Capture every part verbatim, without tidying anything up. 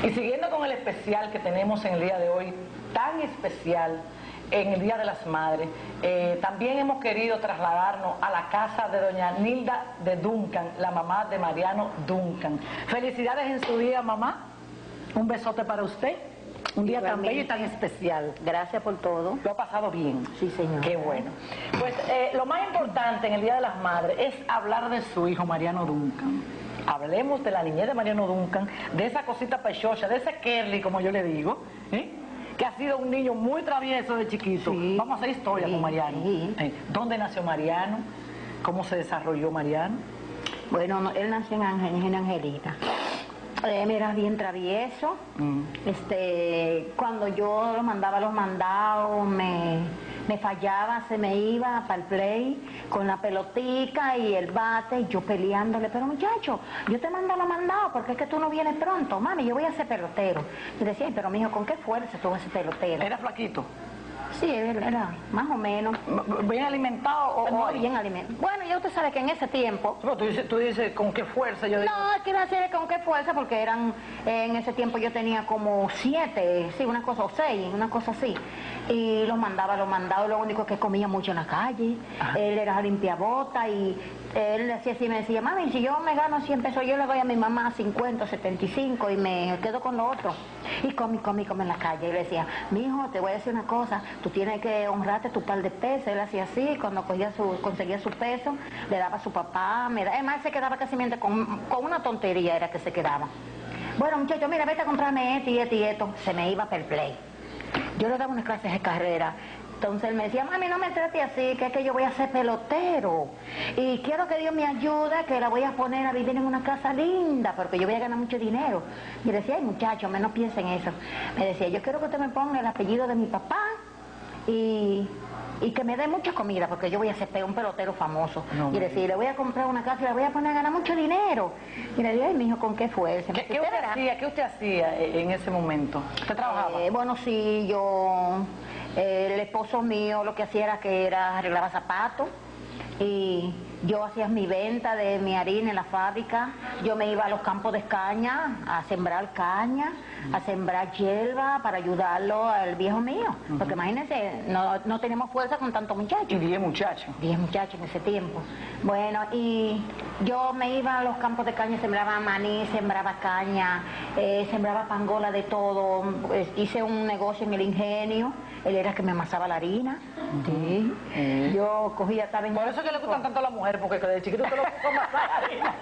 Y siguiendo con el especial que tenemos en el día de hoy, tan especial en el Día de las Madres, eh, también hemos querido trasladarnos a la casa de doña Nilda de Duncan, la mamá de Mariano Duncan. Felicidades en su día, mamá. Un besote para usted. Un día tan bello y tan especial. Gracias por todo. ¿Lo ha pasado bien? Sí, señor. Qué bueno. Pues eh, lo más importante en el Día de las Madres es hablar de su hijo Mariano Duncan. Hablemos de la niñez de Mariano Duncan, de esa cosita pechocha, de ese Kerly, como yo le digo, ¿eh? que ha sido un niño muy travieso de chiquito. Sí, vamos a hacer historia sí, con Mariano. Sí. ¿Eh? ¿Dónde nació Mariano? ¿Cómo se desarrolló Mariano? Bueno, él nació en, Ángel, en Angelita. Él era bien travieso. Mm. Este, cuando yo lo mandaba a los mandados, me, me fallaba, se me iba para el play con la pelotica y el bate, y yo peleándole, pero muchacho, yo te mando a los mandados porque es que tú no vienes pronto, mami, yo voy a ser pelotero. Y decía, pero mijo, ¿con qué fuerza tú vas a ser pelotero? ¿Era flaquito? Sí, era más o menos. ¿Bien alimentado o no? Bien alimentado. Bueno, ya usted sabe que en ese tiempo... No, tú dices, tú dices ¿con qué fuerza? Yo digo... No, quiero decir con qué fuerza, porque eran... Eh, en ese tiempo yo tenía como siete, sí, una cosa, o seis, una cosa así. Y los mandaba, los mandaba, lo único que comía mucho en la calle. Ajá. Él era limpiabota y él decía así, me decía, mami, si yo me gano cien pesos, yo le doy a mi mamá cincuenta, setenta y cinco y me quedo con lo otro. Y comí, comí, comí en la calle. Y le decía, mijo, te voy a decir una cosa, tú tienes que honrarte tu par de pesos. Él hacía así, cuando cogía su, conseguía su peso, le daba a su papá, me da... además se quedaba casi con, con una tontería era que se quedaba. Bueno, muchacho, mira, vete a comprarme esto y esto y esto. Se me iba per play. Yo le daba unas clases de carrera. Entonces él me decía, mami, no me trate así, que es que yo voy a ser pelotero. Y quiero que Dios me ayude, que la voy a poner a vivir en una casa linda, porque yo voy a ganar mucho dinero. Y decía, ay, muchacho, menos piensa en eso. Me decía, yo quiero que usted me ponga el apellido de mi papá y, y que me dé mucha comida, porque yo voy a ser un pelotero famoso. No, y decía, le voy a comprar una casa y la voy a poner a ganar mucho dinero. Y le dije, ay, mijo, ¿con qué fuerza? ¿Qué, ¿qué, usted hacía, ¿Qué usted hacía en ese momento? ¿Usted trabajaba? Eh, bueno, sí, yo... El esposo mío lo que hacía era que era arreglaba zapatos y yo hacía mi venta de mi harina en la fábrica. Yo me iba a los campos de caña a sembrar caña, a sembrar hierba para ayudarlo al viejo mío. Uh-huh. Porque imagínense, no, no tenemos fuerza con tantos muchachos. Y diez muchachos. Diez muchachos en ese tiempo. Bueno, y yo me iba a los campos de caña, sembraba maní, sembraba caña, eh, sembraba pangola de todo. Pues, hice un negocio en el ingenio. Él era que me amasaba la harina. Uh-huh. Sí. Uh-huh. Yo cogía, estaba en... Por eso que le gustan tanto a la mujer, porque de chiquito te lo puso amasar la harina.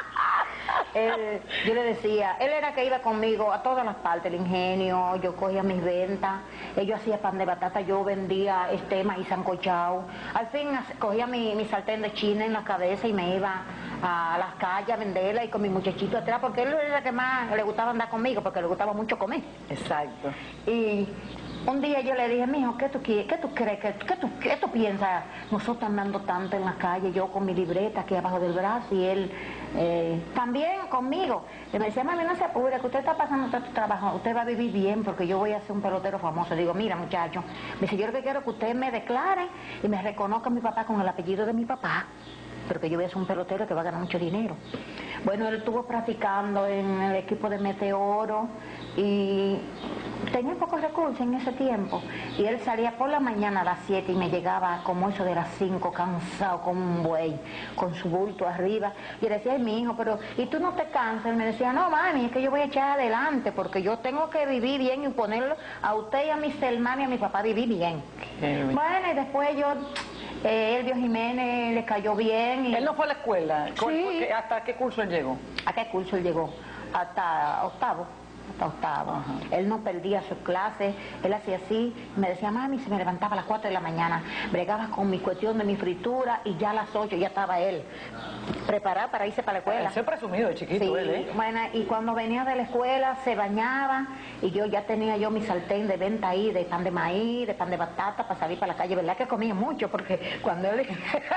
Él, yo le decía, él era que iba conmigo a todas las partes, el ingenio, yo cogía mis ventas, ellos hacía pan de batata, yo vendía este maíz sancochado. Al fin cogía mi, mi sartén de china en la cabeza y me iba a las calles a venderla y con mi muchachito atrás, porque él era el que más le gustaba andar conmigo, porque le gustaba mucho comer. Exacto. Y un día yo le dije, mijo, ¿qué tú, qué tú crees? ¿Qué, qué, tú, ¿Qué tú piensas? Nosotros andando tanto en la calle, yo con mi libreta aquí abajo del brazo y él eh, también conmigo. Y me decía, mami, no se apure, que usted está pasando todo tu trabajo, usted va a vivir bien porque yo voy a ser un pelotero famoso. Digo, mira, muchacho, me dice, yo lo que quiero es que usted me declare y me reconozca a mi papá con el apellido de mi papá, porque yo voy a ser un pelotero que va a ganar mucho dinero. Bueno, él estuvo practicando en el equipo de Meteoro y tenía pocos recursos en ese tiempo. Y él salía por la mañana a las siete y me llegaba como eso de las cinco, cansado como un buey, con su bulto arriba. Y le decía, ay, mi hijo, pero ¿y tú no te cansas? Él me decía, no, mami, es que yo voy a echar adelante porque yo tengo que vivir bien y ponerlo a usted y a mis hermanos y a mi papá vivir bien. Bien. Bueno, y después yo... Eh, Elvio Jiménez le cayó bien. Y... ¿Él no fue a la escuela? Sí. ¿Hasta qué curso él llegó? ¿A qué curso él llegó? Hasta octavo. Hasta octavo. Ajá. Él no perdía sus clases, él hacía así, me decía, mami, se me levantaba a las cuatro de la mañana, bregaba con mi cuestión de mi fritura y ya a las ocho ya estaba él preparado para irse para la escuela. Él presumido de chiquito, sí, él, ¿eh? Bueno, y cuando venía de la escuela se bañaba y yo ya tenía yo mi sartén de venta ahí, de pan de maíz, de pan de batata, para salir para la calle. ¿Verdad que comía mucho? Porque cuando él...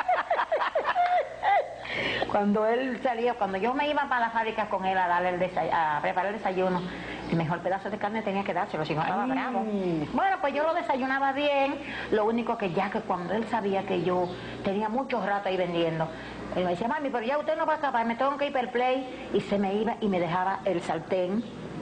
Cuando él salía, cuando yo me iba para la fábrica con él a darle el desay- a preparar el desayuno, el mejor pedazo de carne tenía que dárselo, si no estaba bravo. Bueno, pues yo lo desayunaba bien, lo único que ya que cuando él sabía que yo tenía mucho rato ahí vendiendo, él me decía, mami, pero ya usted no va a acabar, me tengo que ir para el play, y se me iba y me dejaba el sartén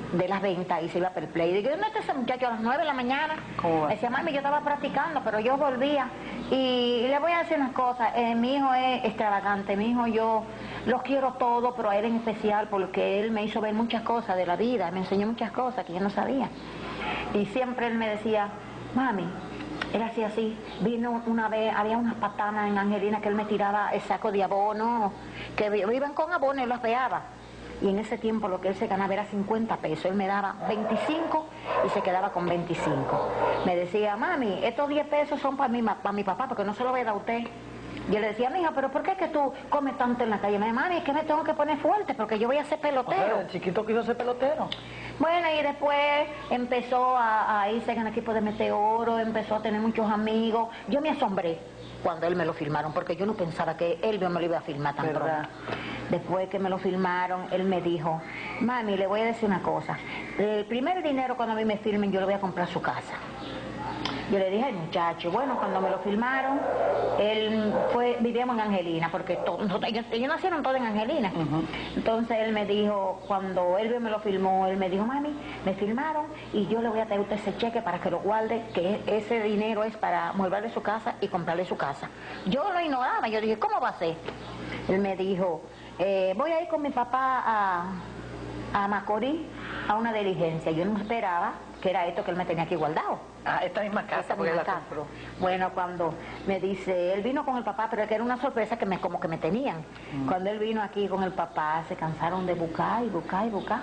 de las ventas y se iba a Perplay. Digo, ¿dónde está ese muchacho a las nueve de la mañana? ¿Cómo va? Me decía, mami, yo estaba practicando, pero yo volvía. Y, y le voy a decir unas cosas, eh, mi hijo es extravagante, mi hijo yo los quiero todo, pero a él en especial porque él me hizo ver muchas cosas de la vida, me enseñó muchas cosas que yo no sabía. Y siempre él me decía, mami, él hacía así, vino una vez, había unas patanas en Angelina que él me tiraba el saco de abono, que iban con abono y los veaba. Y en ese tiempo lo que él se ganaba era cincuenta pesos, él me daba veinticinco y se quedaba con veinticinco. Me decía, mami, estos diez pesos son para mi, para mi papá, porque no se lo voy a dar a usted. Yo le decía, mija, pero ¿por qué es que tú comes tanto en la calle? Me decía, mami, es que me tengo que poner fuerte, porque yo voy a ser pelotero. O sea, el chiquito quiso ser pelotero. Bueno, y después empezó a, a irse en el equipo de Meteoro, empezó a tener muchos amigos. Yo me asombré cuando él me lo filmaron, porque yo no pensaba que él me lo iba a filmar tan pronto. Después que me lo filmaron, él me dijo, mami, le voy a decir una cosa. El primer dinero cuando a mí me filmen, yo le voy a comprar su casa. Yo le dije al muchacho, bueno, cuando me lo filmaron, él fue, vivíamos en Angelina, porque to, ellos, ellos nacieron todos en Angelina. Uh-huh. Entonces él me dijo, cuando él me lo filmó, él me dijo, mami, me filmaron y yo le voy a traer a usted ese cheque para que lo guarde, que ese dinero es para mueble su casa y comprarle su casa. Yo lo ignoraba, yo dije, ¿cómo va a ser? Él me dijo, eh, voy a ir con mi papá a, a Macorís a una diligencia. Yo no me esperaba que era esto que él me tenía aquí guardado. Ah, esta misma casa, esta porque misma él la casa. compró. Bueno, cuando me dice, él vino con el papá, pero que era una sorpresa que me como que me tenían. Mm. Cuando él vino aquí con el papá, se cansaron de buscar y buscar y buscar.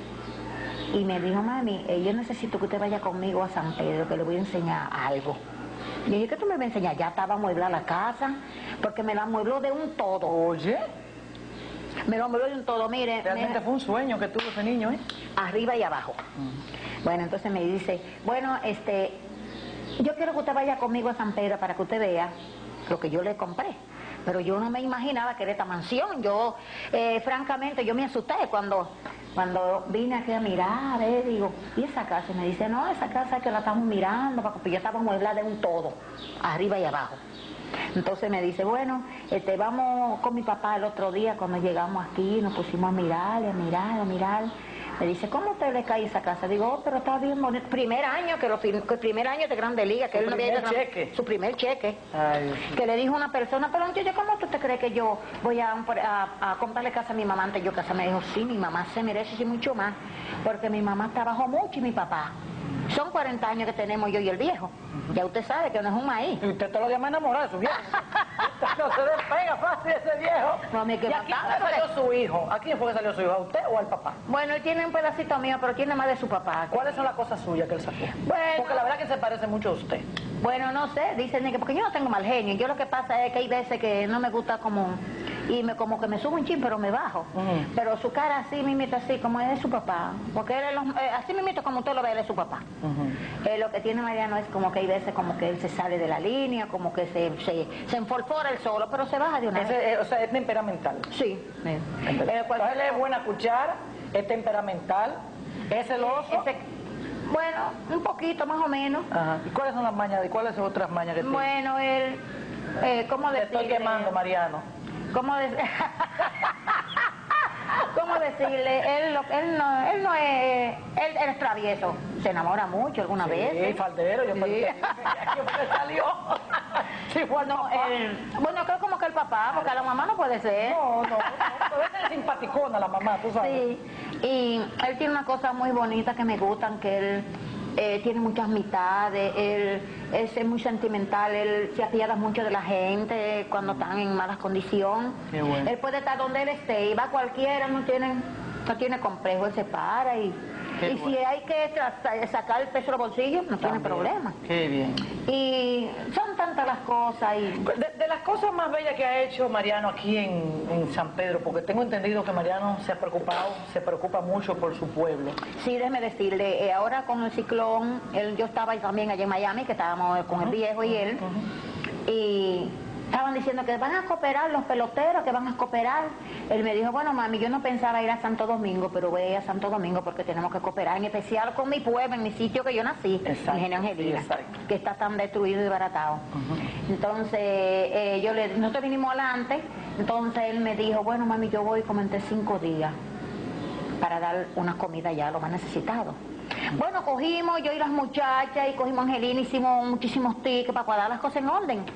Y me dijo, mami, eh, yo necesito que usted vaya conmigo a San Pedro, que le voy a enseñar algo. Y yo dije, ¿qué tú me vas a enseñar? Ya estaba amueblada la casa, porque me la amuebló de un todo. Oye. Me lo amuebló de un todo, mire. Realmente me... fue un sueño que tuvo ese niño, ¿eh? Arriba y abajo. Mm. Bueno, entonces me dice, bueno, este, yo quiero que usted vaya conmigo a San Pedro para que usted vea lo que yo le compré. Pero yo no me imaginaba que era esta mansión. Yo, eh, francamente, yo me asusté cuando, cuando vine aquí a mirar, eh, digo, ¿y esa casa? Y me dice, no, esa casa es que la estamos mirando, porque yo estaba amueblada de un todo, arriba y abajo. Entonces me dice, bueno, este, vamos con mi papá el otro día, cuando llegamos aquí, nos pusimos a mirar, a mirar, a mirar. Me dice, ¿cómo usted le cae esa casa? Digo, oh, pero está bien bonito. Primer año, que lo que el primer año de Grande Liga, que él no había ido a cheque. Su primer cheque. Ay, que le dijo una persona, pero yo, ¿cómo tú te crees que yo voy a, a, a comprarle casa a mi mamá antes de yo casa? Me dijo, sí, mi mamá se merece y mucho más, porque mi mamá trabajó mucho y mi papá. Son cuarenta años que tenemos yo y el viejo. Uh-huh. Ya usted sabe que no es un maíz. Y usted te lo llama enamorar de su viejo. Usted no se despega fácil ese viejo. No, me ¿Y a quién salió su hijo? ¿A quién fue que salió su hijo? ¿A usted o al papá? Bueno, él tiene un pedacito mío, pero tiene más de su papá. ¿Cuáles son las cosas suyas que él sacó? Bueno, porque la verdad que se parece mucho a usted. Bueno, no sé, dicen que porque yo no tengo mal genio. Yo lo que pasa es que hay veces que no me gusta como y me como que me subo un chin, pero me bajo. Uh-huh. Pero su cara así, mimito así, como es de su papá. Porque él es los, eh, así mimito como usted lo ve, él es su papá. Uh-huh. eh, lo que tiene Mariano es como que hay veces como que él se sale de la línea, como que se, se, se enfolfora él solo, pero se baja de una Ese, vez. Eh, o sea, es temperamental. Sí. Eh, eh, pues él es buena cuchara, es temperamental, es celoso. Ese, bueno, un poquito más o menos. Ajá. ¿Y cuáles son las mañas? ¿Y cuáles son otras mañas que tiene? Bueno, él, eh, ¿cómo decirle? Te estoy quemando, Mariano. ¿Cómo, de... ¿Cómo decirle? Él, lo, él, no, él no es... Él, él es travieso. Se enamora mucho alguna sí, vez. Sí, faldero. Yo sí. pensé que salió. Sí, bueno, él, bueno, creo como que el papá, porque a la mamá no puede ser. No, no, no. Pero es simpaticona la mamá, tú sabes. Sí, y él tiene una cosa muy bonita que me gustan, que él... Eh, tiene muchas mitades, él, él es muy sentimental, él se apiada mucho de la gente cuando están en malas condiciones. Qué bueno. Él puede estar donde él esté y va cualquiera, no tiene, no tiene complejo, él se para y, y si hay que sacar el peso de los bolsillos, no También. tiene problema. Qué bien. Y son tantas las cosas. Y... De, de las cosas más bellas que ha hecho Mariano aquí en, en San Pedro, porque tengo entendido que Mariano se ha preocupado, se preocupa mucho por su pueblo. Sí, déjeme decirle, eh, ahora con el ciclón, él, yo estaba también allá en Miami, que estábamos con uh-huh. el viejo y él, uh-huh. y estaban diciendo que van a cooperar los peloteros, que van a cooperar. Él me dijo, bueno, mami, yo no pensaba ir a Santo Domingo, pero voy a ir a Santo Domingo porque tenemos que cooperar, en especial con mi pueblo, en mi sitio que yo nací, Ingenio Angelina, sí, que está tan destruido y desbaratado. Uh-huh. Entonces, eh, yo le, nosotros vinimos adelante, entonces él me dijo, bueno, mami, yo voy como entre cinco días. para dar una comida ya a los más necesitados. Bueno, cogimos yo y las muchachas, y cogimos a Angelina, hicimos muchísimos tickets para cuadrar las cosas en orden.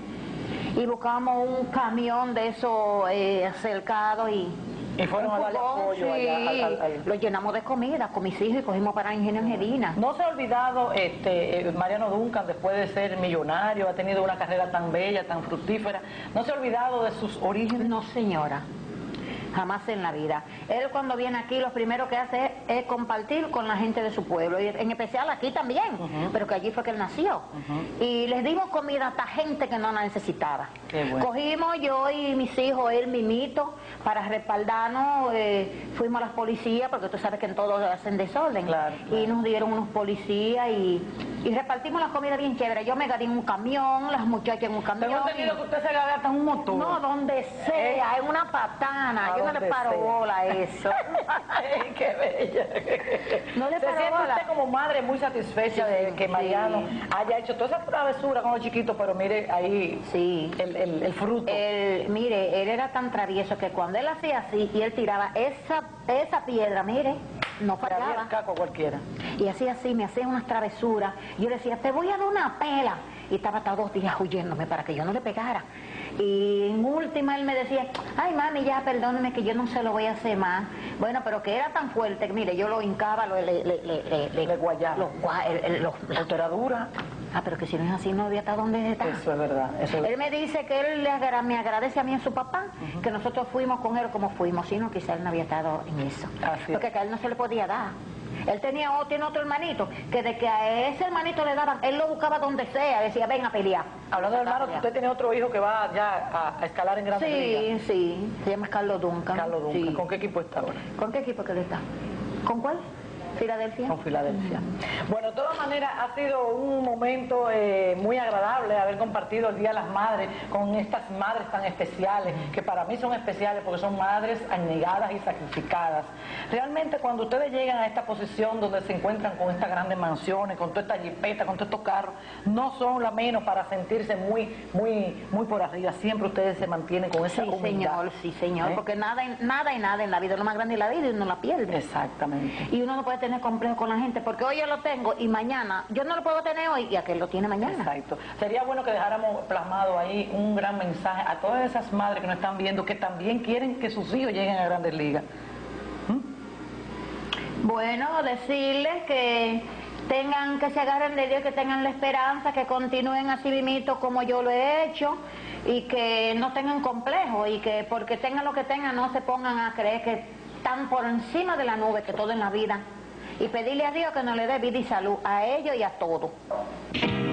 Y buscamos un camión de esos eh, cercados y... Y fueron a darle apoyo sí, allá al, al, al... lo llenamos de comida con mis hijos y cogimos para Ingenio Angelina. No se ha olvidado, este, eh, Mariano Duncan, después de ser millonario, ha tenido una carrera tan bella, tan fructífera, no se ha olvidado de sus orígenes. No, señora. Jamás en la vida. Él cuando viene aquí lo primero que hace es, es compartir con la gente de su pueblo, y en especial aquí también, uh-huh. pero que allí fue que él nació. Uh-huh. Y les dimos comida a esta gente que no la necesitaba. Qué bueno. Cogimos yo y mis hijos, él, Mimito, para respaldarnos, eh, fuimos a las policías, porque tú sabes que en todo hacen desorden, claro, claro. y nos dieron unos policías y, y repartimos la comida bien chévere. Yo me gané en un camión, las muchachas en un camión. ¿Tengo entendido que usted se gasta en un motor? No, donde sea, en una patana. Yo no le paro sea. bola a eso. Ay, qué bella. No le ¿Se paro siente bola? usted como madre muy satisfecha Sí, de que Mariano sí. haya hecho toda esa travesura con los chiquitos, pero mire ahí sí. el, el, el fruto? El, mire, él era tan travieso que cuando él hacía así y él tiraba esa, esa piedra, mire, no fallaba. El caco a cualquiera. Y hacía así, me hacía unas travesuras. Yo le decía, te voy a dar una pela. Y estaba hasta dos días huyéndome para que yo no le pegara. Y en última él me decía, ay mami, ya perdóneme que yo no se lo voy a hacer más. Bueno, pero que era tan fuerte que mire, yo lo hincaba, lo, le, le, le, le, le, le guayaba. Los, el, el, los, la toradura. Ah, pero que si no es así no había estado donde está. Eso es verdad. Eso es... Él me dice que él le agra me agradece a mí y a su papá, uh-huh. que nosotros fuimos con él como fuimos, sino quizá él no había estado en eso. Así porque es. que a él no se le podía dar. Él tenía o tiene otro hermanito, que de que a ese hermanito le daban, él lo buscaba donde sea, decía, ven a pelear. Hablando de hermanos, usted tiene otro hijo que va ya a, a escalar en Grandes Ligas. Sí, sí, se llama Carlos Duncan. Carlos Duncan. Sí. ¿Con qué equipo está ahora? ¿Con qué equipo que él está? ¿Con cuál? Filadelfia. Con Filadelfia. Bueno, de todas maneras ha sido un momento eh, muy agradable haber compartido el Día de las Madres con estas madres tan especiales, que para mí son especiales porque son madres anegadas y sacrificadas. Realmente cuando ustedes llegan a esta posición donde se encuentran con estas grandes mansiones, con toda esta jipeta, con todos estos carros, no son la menos para sentirse muy, muy, muy por arriba. Siempre ustedes se mantienen con esa sí, humildad. Señor, sí, señor, ¿eh? Porque nada, nada y nada en la vida es lo más grande de la vida y uno la pierde. Exactamente. Y uno no puede tener complejo con la gente, porque hoy yo lo tengo y mañana yo no lo puedo tener hoy y aquel lo tiene mañana. Exacto. Sería bueno que dejáramos plasmado ahí un gran mensaje a todas esas madres que nos están viendo, que también quieren que sus hijos lleguen a Grandes Ligas. ¿Mm? Bueno, decirles que tengan, que se agarren de Dios, que tengan la esperanza, que continúen así mismito como yo lo he hecho, y que no tengan complejo, y que porque tengan lo que tengan no se pongan a creer que están por encima de la nube, que todo en la vida, y pedirle a Dios que nos le dé vida y salud a ellos y a todos.